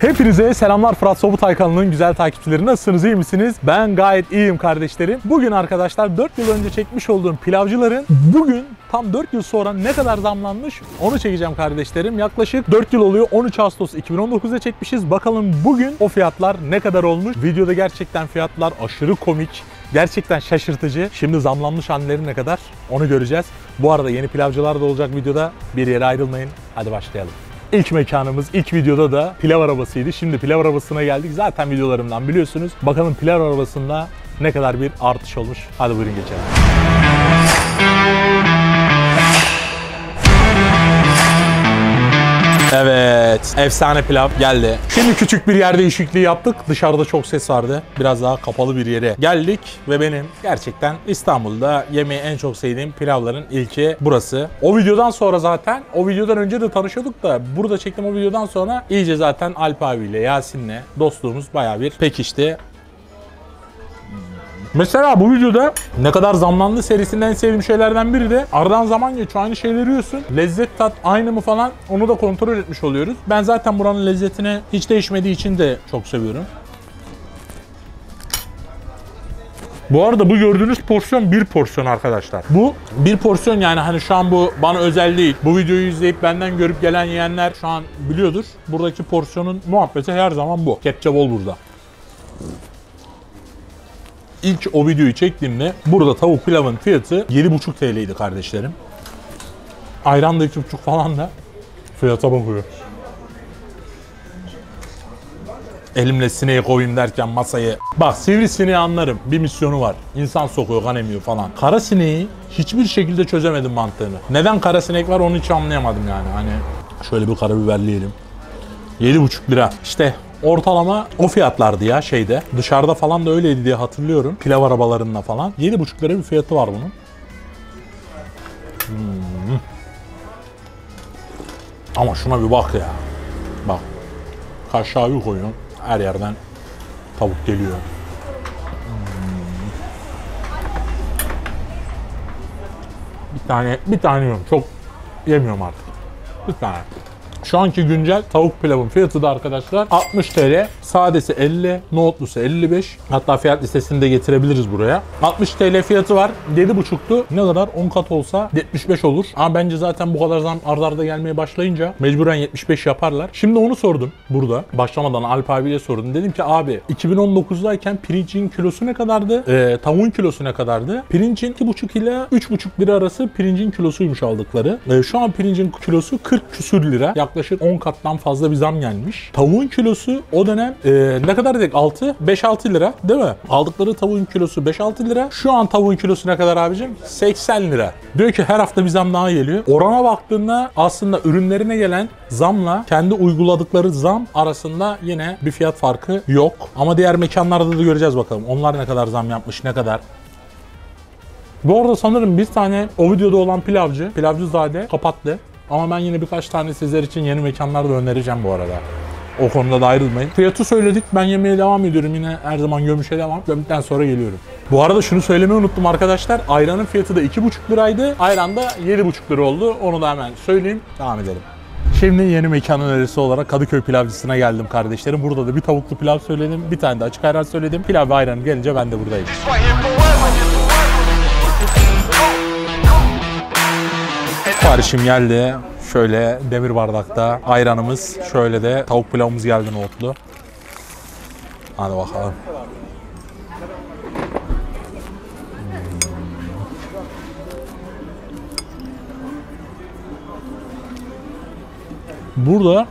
Hepinize selamlar. Fırat Sobutay kanalının güzel takipçileri, nasılsınız, iyi misiniz? Ben gayet iyiyim kardeşlerim. Bugün arkadaşlar 4 yıl önce çekmiş olduğum pilavcıların bugün tam 4 yıl sonra ne kadar zamlanmış onu çekeceğim kardeşlerim. Yaklaşık 4 yıl oluyor. 13 Ağustos 2019'da çekmişiz. Bakalım bugün o fiyatlar ne kadar olmuş? Videoda gerçekten fiyatlar aşırı komik. Gerçekten şaşırtıcı. Şimdi zamlanmış haneli ne kadar onu göreceğiz. Bu arada yeni pilavcılar da olacak videoda. Bir yere ayrılmayın. Hadi başlayalım. İlk mekanımız ilk videoda da pilav arabasıydı. Şimdi pilav arabasına geldik. Zaten videolarımdan biliyorsunuz. Bakalım pilav arabasında ne kadar bir artış olmuş. Hadi buyurun geçelim. Evet, efsane pilav geldi. Şimdi küçük bir yer değişikliği yaptık. Dışarıda çok ses vardı. Biraz daha kapalı bir yere geldik ve benim gerçekten İstanbul'da yemeği en çok sevdiğim pilavların ilki burası. O videodan sonra zaten, o videodan önce de tanışıyorduk da burada çektiğim o videodan sonra iyice zaten Alp abiyle, Yasin'le dostluğumuz bayağı bir pekişti. Mesela bu videoda ne kadar zamlandı serisinden en sevdiğim şeylerden biri de aradan zaman geçiyor, aynı şeyleri yiyorsun. Lezzet tat aynı mı falan onu da kontrol etmiş oluyoruz. Ben zaten buranın lezzetine hiç değişmediği için de çok seviyorum. Bu arada bu gördüğünüz porsiyon bir porsiyon arkadaşlar. Bu bir porsiyon, yani hani şu an bu bana özel değil. Bu videoyu izleyip benden görüp gelen yiyenler şu an biliyordur. Buradaki porsiyonun muhabbeti her zaman bu. Kepçe bol burada. İlk o videoyu çektiğimde burada tavuk pilavın fiyatı 7,5 TL'ydi kardeşlerim. Ayran da 2,5 falan da fiyata bakıyor. Elimle sineği koyayım derken masayı. Bak, sivrisineği anlarım. Bir misyonu var. İnsan sokuyor, kan emiyor falan. Kara sineği hiçbir şekilde çözemedim mantığını. Neden kara sinek var onu hiç anlayamadım yani. Hani şöyle bir karabiberleyelim. 7,5 lira. İşte ortalama o fiyatlardı ya şeyde. Dışarıda falan da öyleydi diye hatırlıyorum. Pilav arabalarında falan. 7,5 lira bir fiyatı var bunun. Ama şuna bir bak ya. Bak. Kaşağı koyuyorsun. Her yerden tavuk geliyor. Bir tane yiyorum. Çok yemiyorum artık. Bir tane. Şu anki güncel tavuk pilavın fiyatı da arkadaşlar 60 TL. Sadesi 50, nohutlusu 55. Hatta fiyat listesini de getirebiliriz buraya. 60 TL fiyatı var. 7,5'tu. Ne kadar? 10 kat olsa 75 olur. Ama bence zaten bu kadar zam arda arda gelmeye başlayınca mecburen 75 yaparlar. Şimdi onu sordum burada. Başlamadan Alp abiye sordum. Dedim ki abi 2019'dayken pirincin kilosu ne kadardı? Tavuğun kilosu ne kadardı? Pirincin 2,5 ile 3,5 lira arası pirincin kilosuymuş aldıkları. Şu an pirincin kilosu 40 küsür lira. Yaklaşık 10 kattan fazla bir zam gelmiş. Tavuğun kilosu o dönem ne kadar dedik? 5-6 lira değil mi? Aldıkları tavuğun kilosu 5-6 lira. Şu an tavuğun kilosu ne kadar abicim? 80 lira. Diyor ki her hafta bir zam daha geliyor. Orana baktığında aslında ürünlerine gelen zamla kendi uyguladıkları zam arasında yine bir fiyat farkı yok. Ama diğer mekanlarda da göreceğiz bakalım. Onlar ne kadar zam yapmış, ne kadar. Bu arada sanırım bir tane o videoda olan Pilavcızade kapattı. Ama ben yine birkaç tane sizler için yeni mekanlar da önereceğim bu arada. O konuda da ayrılmayın. Fiyatı söyledik. Ben yemeye devam ediyorum. Yine her zaman gömüşe devam. Gömükten sonra geliyorum. Bu arada şunu söylemeyi unuttum arkadaşlar. Ayranın fiyatı da 2,5 liraydı. Ayran da 7,5 lira oldu. Onu da hemen söyleyeyim. Devam edelim. Şimdi yeni mekan önerisi olarak Kadıköy pilavcısına geldim kardeşlerim. Burada da bir tavuklu pilav söyledim. Bir tane de açık ayran söyledim. Pilav ve ayranı gelince ben de buradayım. Siparişim geldi. Şöyle demir bardakta ayranımız, şöyle de tavuk pilavımız geldi nohutlu. Hadi bakalım. Burada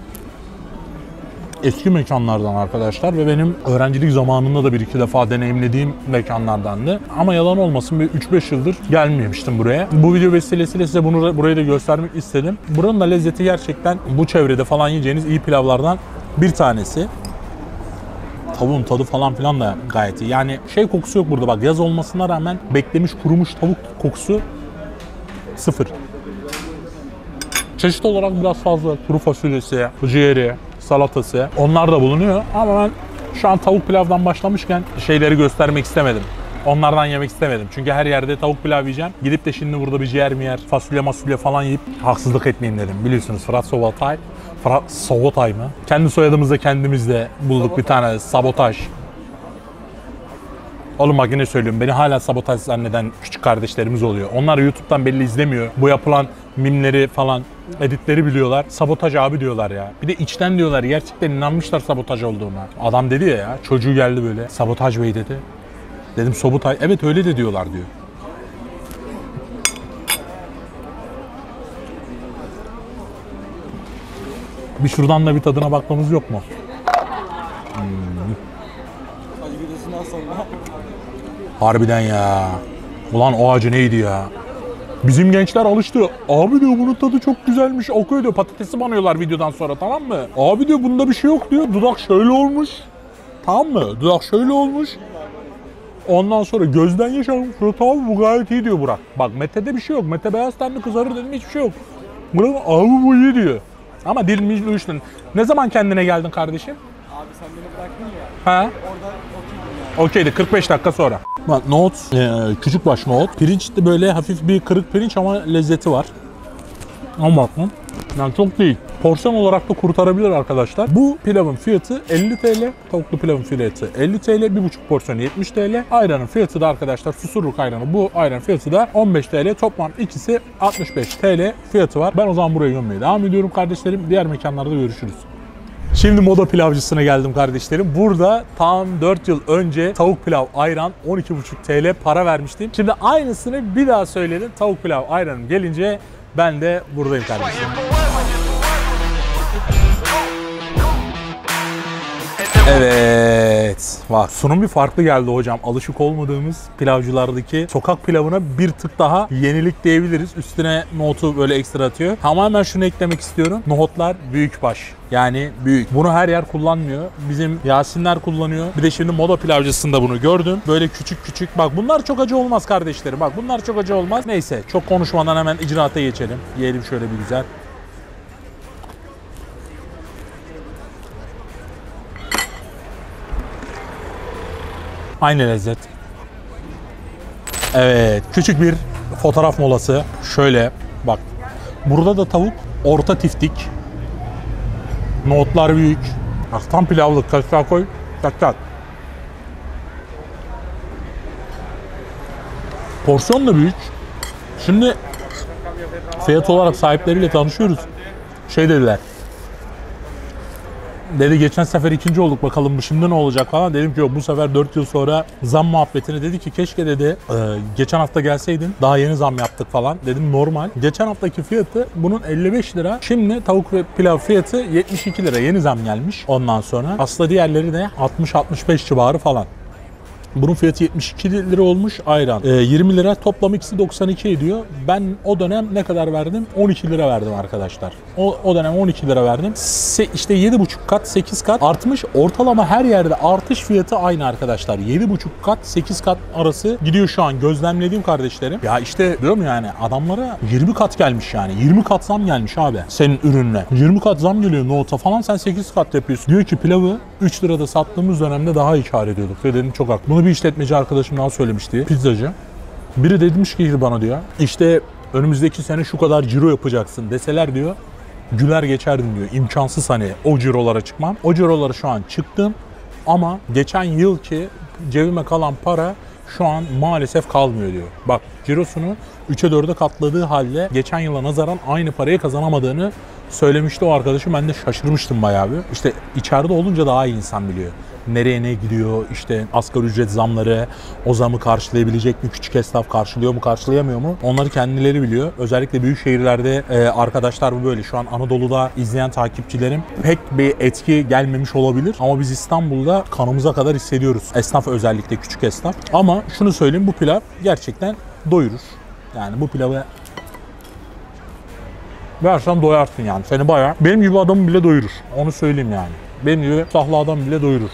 eski mekanlardan arkadaşlar ve benim öğrencilik zamanında da bir iki defa deneyimlediğim mekanlardandı. Ama yalan olmasın, bir 3-5 yıldır gelmemiştim buraya. Bu video vesilesiyle size burayı da göstermek istedim. Buranın da lezzeti gerçekten bu çevrede falan yiyeceğiniz iyi pilavlardan bir tanesi. Tavuğun tadı falan filan da gayet iyi. Yani şey kokusu yok burada, bak yaz olmasına rağmen beklemiş kurumuş tavuk kokusu sıfır. Çeşit olarak biraz fazla kuru fasulyesi, ciğeri, salatası onlar da bulunuyor. Ama ben şu an tavuk pilavdan başlamışken şeyleri göstermek istemedim. Onlardan yemek istemedim. Çünkü her yerde tavuk pilav yiyeceğim. Gidip de şimdi burada bir ciğer mi yer, fasulye falan yiyip haksızlık etmeyeyim dedim. Biliyorsunuz Fırat Sobutay Sabotay mı? Kendi soyadımızda kendimizde bulduk bir tane sabotaj. Oğlum bak yine söylüyorum, beni hala sabotaj zanneden küçük kardeşlerimiz oluyor. Onlar YouTube'dan belli izlemiyor. Bu yapılan mimleri falan, editleri biliyorlar. Sabotaj abi diyorlar ya. Bir de içten diyorlar. Gerçekten inanmışlar sabotaj olduğuna. Adam dedi ya, çocuğu geldi böyle. Sabotaj bey dedi. Dedim Sobutay. Evet öyle de diyorlar diyor. Bir şuradan da bir tadına bakmamız yok mu? Acı videosundan sonra. Harbiden ya. Ulan o acı neydi ya? Bizim gençler alıştı. Abi diyor bunun tadı çok güzelmiş. Okuyor diyor, patatesi banıyorlar videodan sonra, tamam mı? Abi diyor bunda bir şey yok diyor. Dudak şöyle olmuş. Tamam mı? Dudak şöyle olmuş. Ondan sonra gözden yaşarım. Abi bu gayet iyi diyor Burak. Bak Mete'de bir şey yok. Mete beyaz tenli kızarır dedim, hiçbir şey yok. Burak abi bu iyi diyor. Ama dilin uyuştun. Ne zaman kendine geldin kardeşim? Abi sen beni bıraktın ya. Ha? Orada okeydim yani. Okeydi, 45 dakika sonra. Bak nohut, küçük baş nohut. Pirinç de böyle hafif bir kırık pirinç ama lezzeti var. Ama bakın. Yani çok değil. Porsiyon olarak da kurtarabilir arkadaşlar. Bu pilavın fiyatı 50 TL. Tavuklu pilavın fiyatı 50 TL. 1,5 porsiyon 70 TL. Ayranın fiyatı da arkadaşlar Susurluk ayranı. Bu ayran fiyatı da 15 TL. Toplam ikisi 65 TL fiyatı var. Ben o zaman buraya gömmeye devam ediyorum kardeşlerim. Diğer mekanlarda görüşürüz. Şimdi Moda Pilavcısı'na geldim kardeşlerim. Burada tam 4 yıl önce tavuk pilav ayran 12,5 TL para vermiştim. Şimdi aynısını bir daha söyledim. Tavuk pilav ayranım gelince ben de buradayım kardeşlerim. Evet. Bak sunum bir farklı geldi hocam. Alışık olmadığımız pilavcılardaki sokak pilavına bir tık daha yenilik diyebiliriz. Üstüne nohutu böyle ekstra atıyor. Tamamen şunu eklemek istiyorum. Nohutlar büyükbaş. Yani büyük. Bunu her yer kullanmıyor. Bizim Yasinler kullanıyor. Bir de şimdi Moda Pilavcısı'nda bunu gördüm. Böyle küçük küçük. Bak bunlar çok acı olmaz kardeşlerim. Bak bunlar çok acı olmaz. Neyse çok konuşmadan hemen icraata geçelim. Yiyelim şöyle bir güzel. Aynı lezzet. Evet, küçük bir fotoğraf molası. Şöyle bak. Burada da tavuk orta tiftik. Nohutlar büyük. Bak tam pilavlık. Kaşar koy. Tak tak. Porsiyon da büyük. Şimdi fiyat olarak sahipleriyle tanışıyoruz. Şey dediler. Dedi geçen sefer ikinci olduk, bakalım bu şimdi ne olacak falan. Dedim ki yok, bu sefer 4 yıl sonra zam muhabbetini. Dedi ki keşke dedi geçen hafta gelseydin, daha yeni zam yaptık falan. Dedim normal. Geçen haftaki fiyatı bunun 55 lira. Şimdi tavuk ve pilav fiyatı 72 lira. Yeni zam gelmiş ondan sonra. Aslında diğerleri de 60-65 civarı falan. Bunun fiyatı 72 lira olmuş ayran. 20 lira, toplam ikisi 92 ediyor. Ben o dönem ne kadar verdim? 12 lira verdim arkadaşlar. O dönem 12 lira verdim. İşte 7,5 kat, 8 kat artmış. Ortalama her yerde artış fiyatı aynı arkadaşlar. 7,5 kat, 8 kat arası gidiyor şu an gözlemlediğim kardeşlerim. Ya işte diyorum yani adamlara 20 kat gelmiş yani. 20 kat zam gelmiş abi senin ürününe. 20 kat zam geliyor nohuta falan, sen 8 kat yapıyorsun. Diyor ki pilavı 3 lirada sattığımız dönemde daha iyi kar ediyorduk. Ve dedim çok haklı. Bunu bir işletmeci arkadaşım daha söylemişti. Pizzacı. Biri demiş ki bana diyor. İşte önümüzdeki sene şu kadar ciro yapacaksın deseler diyor. Güler geçerdim diyor. İmkansız hani o cirolara çıkmam. O cirolara şu an çıktım. Ama geçen yılki cebime kalan para şu an maalesef kalmıyor diyor. Bak cirosunu 3'e 4'e katladığı halde geçen yıla nazaran aynı parayı kazanamadığını söylemişti o arkadaşım. Ben de şaşırmıştım bayağı bir. İşte içeride olunca daha iyi insan biliyor. Nereye ne gidiyor, işte asgari ücret zamları, o zamı karşılayabilecek mi, küçük esnaf karşılıyor mu, karşılayamıyor mu? Onları kendileri biliyor. Özellikle büyük şehirlerde arkadaşlar bu böyle. Şu an Anadolu'da izleyen takipçilerim pek bir etki gelmemiş olabilir. Ama biz İstanbul'da kanımıza kadar hissediyoruz. Esnaf, özellikle küçük esnaf. Ama şunu söyleyeyim, bu pilav gerçekten doyurur. Yani bu pilavı versen doyarsın yani. Seni bayağı benim gibi adamı bile doyurur. Onu söyleyeyim yani. Benim gibi sahlı adam bile doyurur.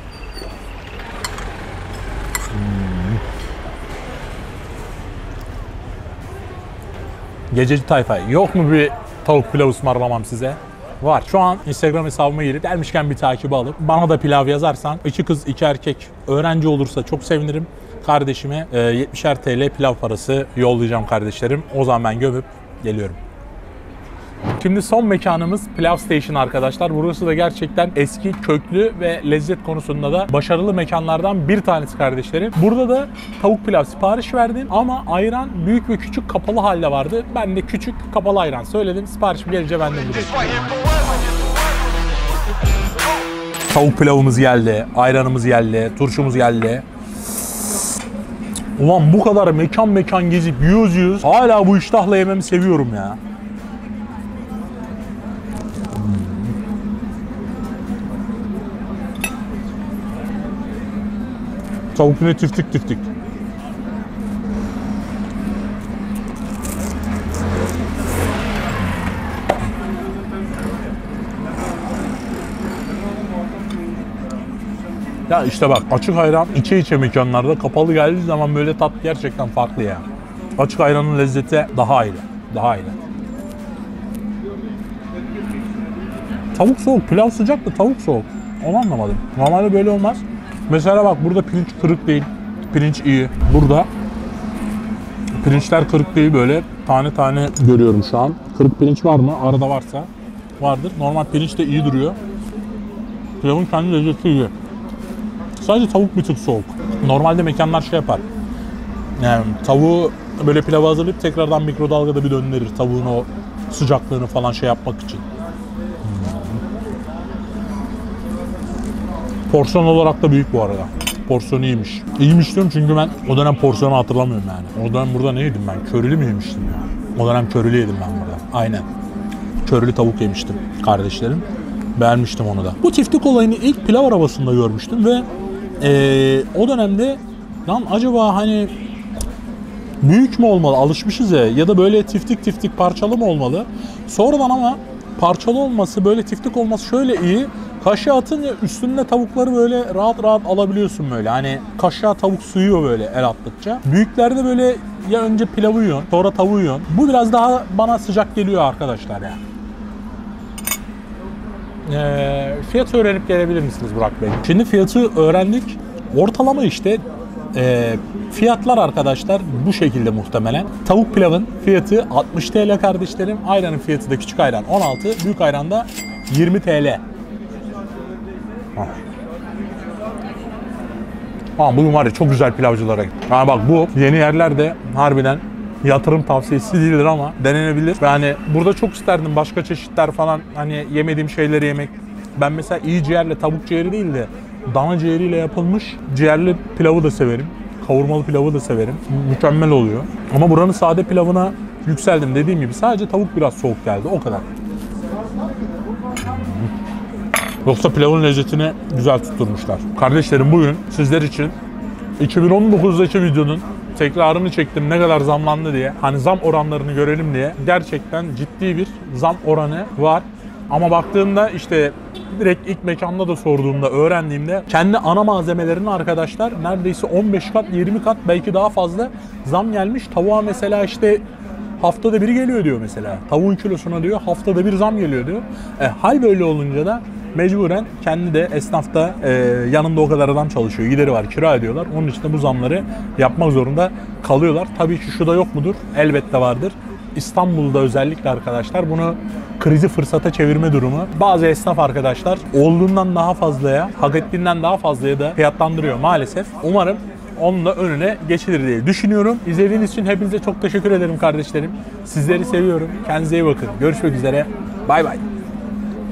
Gececi tayfa, yok mu bir tavuk pilav ısmarlamam size? Var. Şu an Instagram hesabıma girip gelmişken bir takibi alıp bana da pilav yazarsan, 2 kız 2 erkek öğrenci olursa çok sevinirim. Kardeşime 70'er TL pilav parası yollayacağım kardeşlerim. O zaman ben gömüp geliyorum. Şimdi son mekanımız Pilav Station arkadaşlar. Burası da gerçekten eski, köklü ve lezzet konusunda da başarılı mekanlardan bir tanesi kardeşlerim. Burada da tavuk pilav sipariş verdim ama ayran büyük ve küçük kapalı halde vardı. Ben de küçük kapalı ayran söyledim. Siparişim gelince ben de buradayım. Tavuk pilavımız geldi, ayranımız geldi, turşumuz geldi. Ulan bu kadar mekan gezip yiyoruz. Hala bu iştahla yememi seviyorum ya. Tavuk yine tiftik. Ya işte bak, açık ayran içe mekanlarda kapalı geldiği zaman böyle tat gerçekten farklı ya. Açık ayranın lezzeti daha ayrı. Tavuk soğuk, pilav sıcak da tavuk soğuk. Onu anlamadım. Normalde böyle olmaz. Mesela bak, burada pirinç kırık değil. Pirinç iyi. Burada pirinçler kırık değil, böyle tane tane görüyorum şu an. Kırık pirinç var mı? Arada varsa vardır. Normal pirinç de iyi duruyor. Pilavın kendi lezzeti iyi. Sadece tavuk bir tık soğuk. Normalde mekanlar şey yapar. Yani tavuğu böyle pilava hazırlayıp tekrardan mikrodalgada bir döndürür. Tavuğun o sıcaklığını falan şey yapmak için. Porsiyon olarak da büyük bu arada. Porsiyon iyiymiş. İyiymiş diyorum çünkü ben o dönem porsiyonu hatırlamıyorum yani. O dönem burada ne yedim ben? Körülü mü yemiştim ya? O dönem körülü yedim ben burada. Aynen. Körülü tavuk yemiştim kardeşlerim. Beğenmiştim onu da. Bu tiftik olayını ilk pilav arabasında görmüştüm ve o dönemde lan acaba hani büyük mü olmalı, alışmışız ya da böyle tiftik parçalı mı olmalı? Sonradan ama parçalı olması, böyle tiftik olması şöyle iyi. Kaşığa atınca üstünde tavukları böyle rahat alabiliyorsun böyle. Hani kaşığa tavuk suyuyor böyle el attıkça. Büyüklerde böyle ya önce pilavı yiyorsun, sonra tavuğu yiyorsun. Bu biraz daha bana sıcak geliyor arkadaşlar ya. Fiyatı öğrenip gelebilir misiniz Burak Bey? Şimdi fiyatı öğrendik. Ortalama işte fiyatlar arkadaşlar bu şekilde muhtemelen. Tavuk pilavın fiyatı 60 TL kardeşlerim. Ayranın fiyatı da küçük ayran 16, büyük ayran da 20 TL. Bugün var ya, çok güzel pilavcılara gittim. Yani bak, bu yeni yerlerde harbiden yatırım tavsiyesi değildir ama denenebilir. Yani burada çok isterdim başka çeşitler falan, hani yemediğim şeyleri yemek. Ben mesela iyi ciğerle, tavuk ciğeri değil de dana ciğeriyle yapılmış ciğerli pilavı da severim. Kavurmalı pilavı da severim. Mükemmel oluyor. Ama buranın sade pilavına yükseldim, dediğim gibi. Sadece tavuk biraz soğuk geldi, o kadar. Yoksa pilavın lezzetini güzel tutturmuşlar. Kardeşlerim, bugün sizler için 2019'daki videonun tekrarını çektim, ne kadar zamlandı diye. Hani zam oranlarını görelim diye. Gerçekten ciddi bir zam oranı var. Ama baktığımda işte direkt ilk mekanda da sorduğumda, öğrendiğimde kendi ana malzemelerine arkadaşlar neredeyse 15 kat, 20 kat belki daha fazla zam gelmiş. Tavuğa mesela işte haftada bir geliyor diyor mesela. Tavuğun kilosuna diyor haftada bir zam geliyor diyor. Hal böyle olunca da mecburen kendi de esnafta yanında o kadar adam çalışıyor. Gideri var, kira ediyorlar. Onun için de bu zamları yapmak zorunda kalıyorlar. Tabii ki şu da yok mudur? Elbette vardır. İstanbul'da özellikle arkadaşlar bunu krizi fırsata çevirme durumu. Bazı esnaf arkadaşlar olduğundan daha fazlaya, hak ettiğinden daha fazlaya da fiyatlandırıyor maalesef. Umarım onun da önüne geçilir diye düşünüyorum. İzlediğiniz için hepinize çok teşekkür ederim kardeşlerim. Sizleri seviyorum. Kendinize iyi bakın. Görüşmek üzere. Bay bay.